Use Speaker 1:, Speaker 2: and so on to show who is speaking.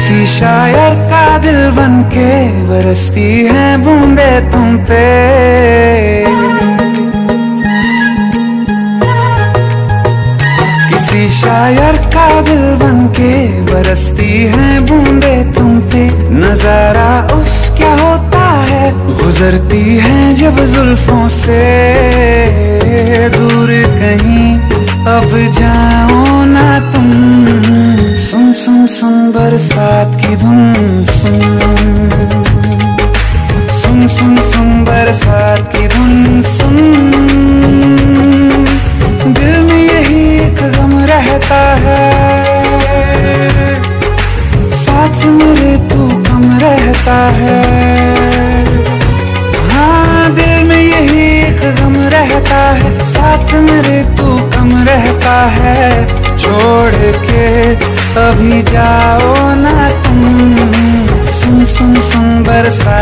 Speaker 1: किसी शायर का दिल बनके बरसती है बूंदे तुम पे। किसी शायर का दिल बनके बरसती है बूंदे तुम पे। नजारा उफ क्या होता है, गुजरती है जब जुल्फों से। दूर कहीं अब जाओ ना तुम, सुन सुन सुन बरसात की धुन सुन। सुन सुन सुन बरसात की धुन सुन। दिल में यही एक गम रहता है, साथ मेरे तू कम रहता है। हाँ दिल में यही एक गम रहता है, साथ मेरे तू कम रहता है। छोड़ के अभी जाओ ना तुम, सुन सुन सुन बरसात